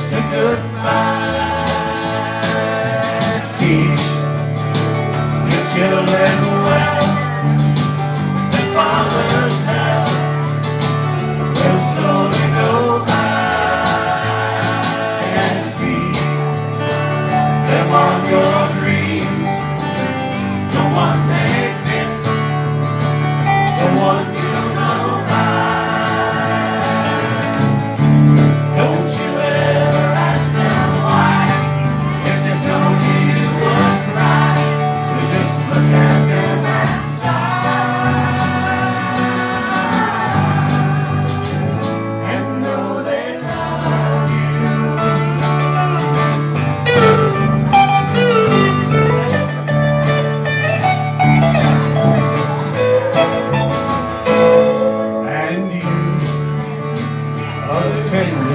just a goodbye. Teach your children well, the father's hell will slowly go by, and feed them on your dreams, the one they fix, the one you know by. Don't you ever ask them why, if they told you you would cry, so just look at them and sigh, and know they love you. And you are the 10